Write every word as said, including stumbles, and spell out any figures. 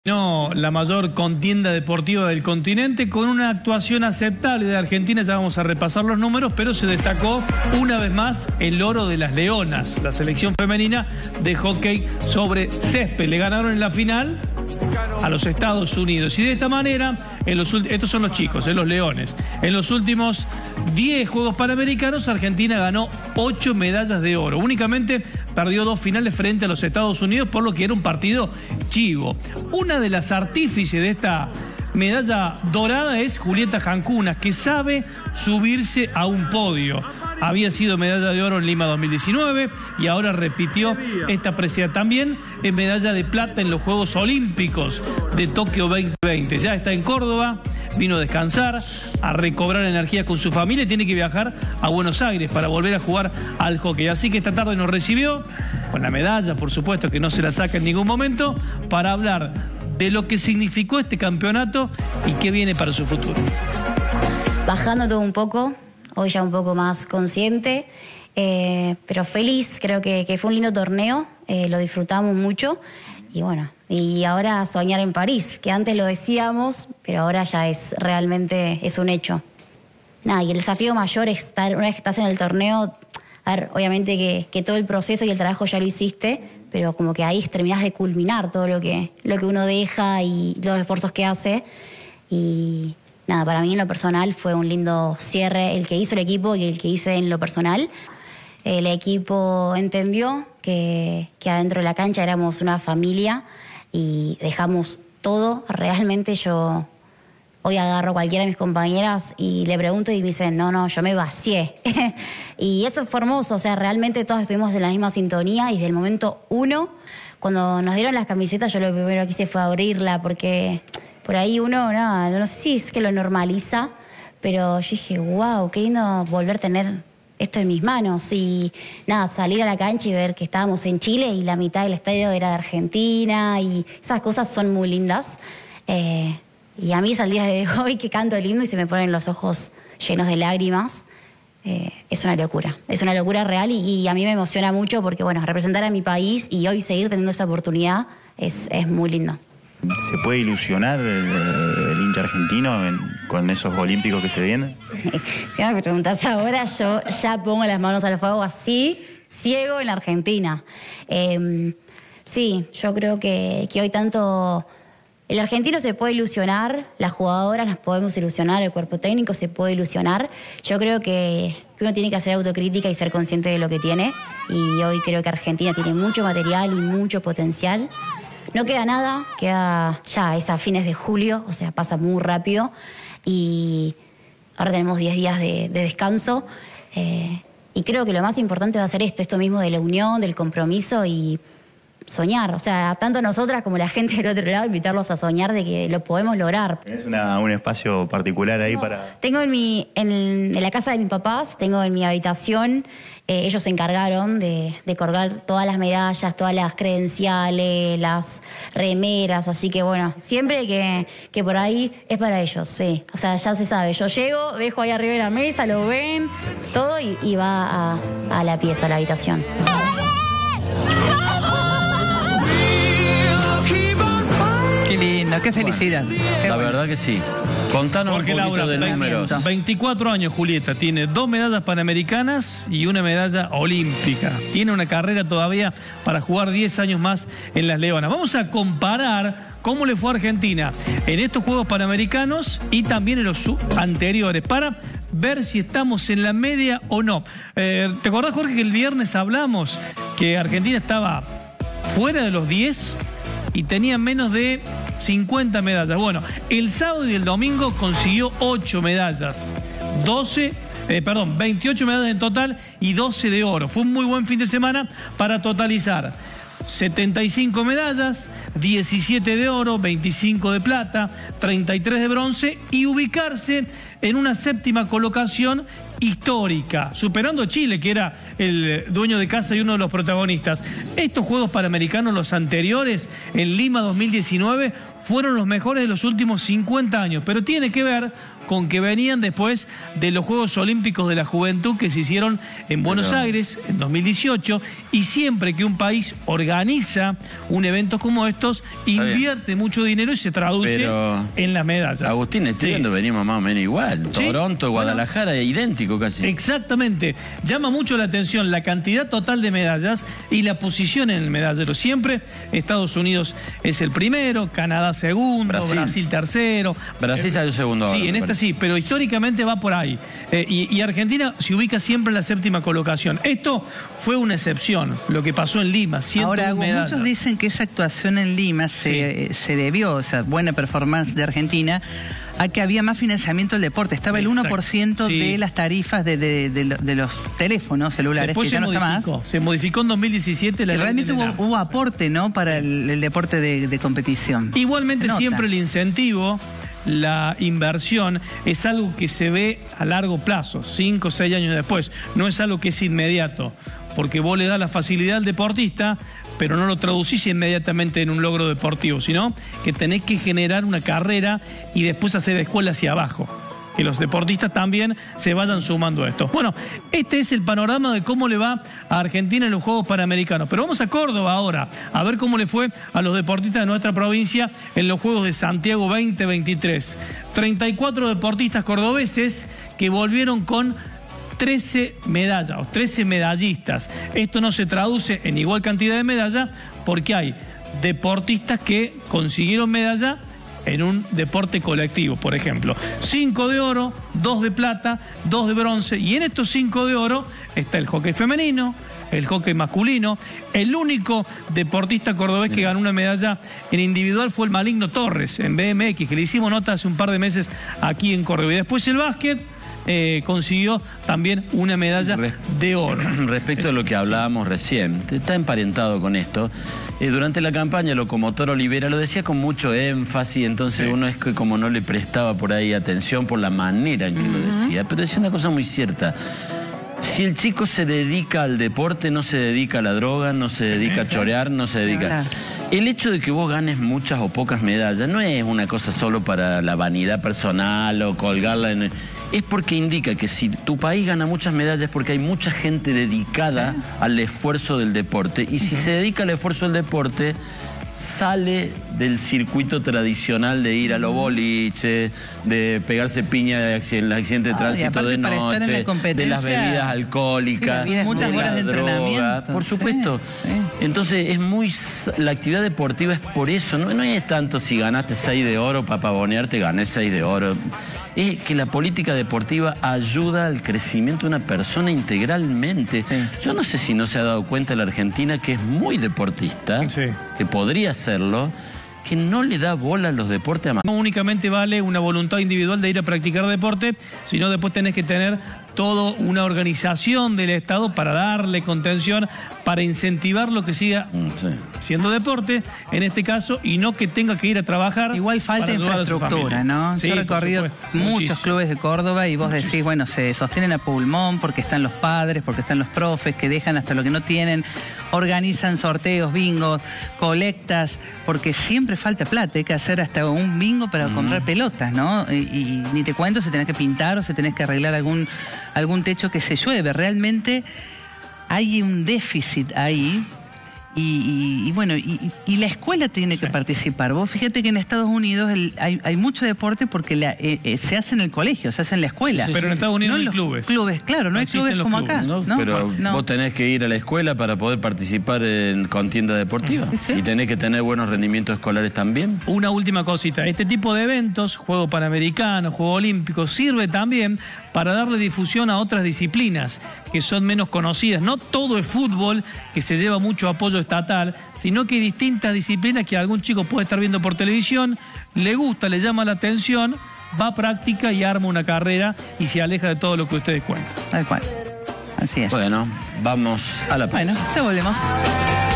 No, la mayor contienda deportiva del continente con una actuación aceptable de Argentina. Ya vamos a repasar los números, pero se destacó una vez más el oro de las Leonas, la selección femenina de hockey sobre césped. Le ganaron en la final a los Estados Unidos y de esta manera, en los, estos son los chicos, en los Leones, en los últimos diez Juegos Panamericanos Argentina ganó ocho medallas de oro. Únicamente perdió dos finales frente a los Estados Unidos, por lo que era un partido chivo. Una de las artífices de esta medalla dorada es Julieta Jancunas, que sabe subirse a un podio. Había sido medalla de oro en Lima dos mil diecinueve y ahora repitió esta presea también en medalla de plata en los Juegos Olímpicos de Tokio veinte veinte. Ya está en Córdoba, vino a descansar, a recobrar energía con su familia y tiene que viajar a Buenos Aires para volver a jugar al hockey. Así que esta tarde nos recibió con la medalla, por supuesto que no se la saca en ningún momento, para hablar de lo que significó este campeonato y qué viene para su futuro. Bajando todo un poco, hoy ya un poco más consciente, eh, pero feliz. Creo que, que fue un lindo torneo, eh, lo disfrutamos mucho y bueno, y ahora soñar en París, que antes lo decíamos, pero ahora ya es realmente es un hecho. Nada, y el desafío mayor es estar, una vez que estás en el torneo, a ver, obviamente que, que todo el proceso y el trabajo ya lo hiciste, pero como que ahí terminás de culminar todo lo que, lo que uno deja y los esfuerzos que hace. Y nada, para mí en lo personal fue un lindo cierre el que hizo el equipo y el que hice en lo personal. El equipo entendió que, que adentro de la cancha éramos una familia y dejamos todo. Realmente yo hoy agarro a cualquiera de mis compañeras y le pregunto y me dicen, no, no, yo me vacié. Y eso fue hermoso, o sea, realmente todos estuvimos en la misma sintonía y desde el momento uno, cuando nos dieron las camisetas, yo lo primero que hice fue abrirla porque por ahí uno, no, no sé si es que lo normaliza, pero yo dije, wow, qué lindo volver a tener esto en mis manos. Y nada, salir a la cancha y ver que estábamos en Chile y la mitad del estadio era de Argentina y esas cosas son muy lindas. Eh, y a mí es al día de hoy que canto lindo y se me ponen los ojos llenos de lágrimas. Eh, es una locura, es una locura real y, y a mí me emociona mucho porque, bueno, representar a mi país y hoy seguir teniendo esa oportunidad es, es muy lindo. ¿Se puede ilusionar el, el hincha argentino en, con esos olímpicos que se vienen? Sí. Si me preguntás ahora, yo ya pongo las manos al fuego así, ciego en la Argentina. Eh, sí, yo creo que, que hoy tanto el argentino se puede ilusionar, las jugadoras nos podemos ilusionar, el cuerpo técnico se puede ilusionar. Yo creo que, que uno tiene que hacer autocrítica y ser consciente de lo que tiene. Y hoy creo que Argentina tiene mucho material y mucho potencial. No queda nada, queda ya es a fines de julio, o sea, pasa muy rápido y ahora tenemos diez días de, de descanso eh, y creo que lo más importante va a ser esto, esto mismo de la unión, del compromiso y soñar, o sea, tanto nosotras como la gente del otro lado, invitarlos a soñar de que lo podemos lograr. ¿Tienes una, un espacio particular ahí no, para...? Tengo en, mi, en, en la casa de mis papás, tengo en mi habitación, eh, ellos se encargaron de, de colgar todas las medallas, todas las credenciales, las remeras, así que bueno, siempre que, que por ahí es para ellos, sí, o sea, ya se sabe, yo llego, dejo ahí arriba de la mesa, lo ven, todo y, y va a, a la pieza, a la habitación. Qué lindo, qué felicidad. Bueno, qué la bueno. verdad que sí. Contanos Porque un poquito Laura, de números. veinticuatro años Julieta, tiene dos medallas panamericanas y una medalla olímpica. Tiene una carrera todavía para jugar diez años más en las Leonas. Vamos a comparar cómo le fue a Argentina en estos Juegos Panamericanos y también en los anteriores para ver si estamos en la media o no. Eh, ¿Te acordás, Jorge, que el viernes hablamos que Argentina estaba fuera de los diez y tenía menos de cincuenta medallas? Bueno, el sábado y el domingo consiguió ocho medallas, doce, eh, perdón, veintiocho medallas en total y doce de oro. Fue un muy buen fin de semana para totalizar setenta y cinco medallas, diecisiete de oro, veinticinco de plata, treinta y tres de bronce y ubicarse en una séptima colocación histórica, superando a Chile, que era el dueño de casa y uno de los protagonistas. Estos Juegos Panamericanos, los anteriores, en Lima dos mil diecinueve, fueron los mejores de los últimos cincuenta años, pero tiene que ver con que venían después de los Juegos Olímpicos de la Juventud que se hicieron en Buenos Pero... Aires en dos mil dieciocho, y siempre que un país organiza un evento como estos, invierte mucho dinero y se traduce Pero... en las medallas. Agustín, estoy sí. viendo, venimos más o menos igual. ¿Sí? Toronto, Guadalajara, bueno, idéntico casi. Exactamente. Llama mucho la atención la cantidad total de medallas y la posición en el medallero. Siempre Estados Unidos es el primero, Canadá segundo, Brasil, Brasil tercero. Brasil eh, salió segundo ahora. Sí, en esta sí, pero históricamente va por ahí. Eh, y, y Argentina se ubica siempre en la séptima colocación. Esto fue una excepción, lo que pasó en Lima. Ahora, medallas. Muchos dicen que esa actuación en Lima se, sí. se debió, o sea, buena performance de Argentina, a que había más financiamiento del deporte. Estaba el Exacto. uno por ciento sí. de las tarifas de, de, de, de, de los teléfonos celulares, Después que ya no está más. Se modificó en dos mil diecisiete la y realmente hubo, hubo aporte, ¿no?, para el, el deporte de, de competición. Igualmente siempre el incentivo, la inversión, es algo que se ve a largo plazo, cinco o seis años después. No es algo que es inmediato, porque vos le das la facilidad al deportista, pero no lo traducís inmediatamente en un logro deportivo, sino que tenés que generar una carrera y después hacer escuela hacia abajo. Que los deportistas también se vayan sumando a esto. Bueno, este es el panorama de cómo le va a Argentina en los Juegos Panamericanos. Pero vamos a Córdoba ahora, a ver cómo le fue a los deportistas de nuestra provincia en los Juegos de Santiago veinte veintitrés. treinta y cuatro deportistas cordobeses que volvieron con trece medallas, o trece medallistas. Esto no se traduce en igual cantidad de medallas porque hay deportistas que consiguieron medalla en un deporte colectivo, por ejemplo. Cinco de oro, dos de plata, dos de bronce, y en estos cinco de oro está el hockey femenino, el hockey masculino. El único deportista cordobés que ganó una medalla en individual fue el Maligno Torres, en B M X, que le hicimos nota hace un par de meses aquí en Córdoba. Y después el básquet eh, consiguió también una medalla de oro. Respecto a lo que hablábamos recién, está emparentado con esto. Eh, durante la campaña, Locomotor Olivera lo decía con mucho énfasis, entonces sí. uno es que como no le prestaba por ahí atención por la manera en que uh-huh. lo decía, pero decía una cosa muy cierta. Si el chico se dedica al deporte, no se dedica a la droga, no se dedica a chorear, no se dedica... El hecho de que vos ganes muchas o pocas medallas no es una cosa solo para la vanidad personal o colgarla en... Es porque indica que si tu país gana muchas medallas es porque hay mucha gente dedicada sí. al esfuerzo del deporte. Y si uh-huh. se dedica al esfuerzo del deporte, sale del circuito tradicional de ir a los boliches, de pegarse piña en el accidente de tránsito ah, de noche, de las bebidas alcohólicas, sí, muchas de horas la de droga. entrenamiento. Por supuesto. Sí, sí. Entonces es muy... La actividad deportiva es por eso. No, no es tanto si ganaste seis de oro para pavonearte, gané seis de oro. Es que la política deportiva ayuda al crecimiento de una persona integralmente. Sí. Yo no sé si no se ha dado cuenta la Argentina, que es muy deportista, sí. que podría serlo, que no le da bola a los deportes amateur. No únicamente vale una voluntad individual de ir a practicar deporte, sino después tenés que tener toda una organización del Estado para darle contención, para incentivar lo que siga sí. siendo deporte, en este caso, y no que tenga que ir a trabajar. Igual falta infraestructura, ¿no? Sí, yo he recorrido muchos muchísimo. clubes de Córdoba y vos muchísimo. decís, bueno, se sostienen a pulmón porque están los padres, porque están los profes, que dejan hasta lo que no tienen, organizan sorteos, bingos, colectas, porque siempre falta plata, hay que hacer hasta un bingo para uh-huh. comprar pelotas, ¿no? Y, y ni te cuento si tenés que pintar o si tenés que arreglar algún, algún techo que se llueve. Realmente hay un déficit ahí. Y, y, y bueno, y, y la escuela tiene sí. que participar. Vos fíjate que en Estados Unidos el, hay, hay mucho deporte porque la, eh, eh, se hace en el colegio, se hace en la escuela. Sí, sí, pero en Estados Unidos no, no hay clubes. Clubes, claro, no, no hay clubes como clubes, acá. ¿no? ¿no? Pero no. vos tenés que ir a la escuela para poder participar en contienda deportiva. ¿Sí? Y tenés que tener buenos rendimientos escolares también. Una última cosita. Este tipo de eventos, Juegos Panamericanos, Juegos Olímpicos, sirve también para darle difusión a otras disciplinas que son menos conocidas. No todo es fútbol, que se lleva mucho apoyo estatal, sino que hay distintas disciplinas que algún chico puede estar viendo por televisión, le gusta, le llama la atención, va a práctica y arma una carrera y se aleja de todo lo que ustedes cuentan. Tal cual. Así es. Bueno, vamos a la pausa. Bueno, ya volvemos.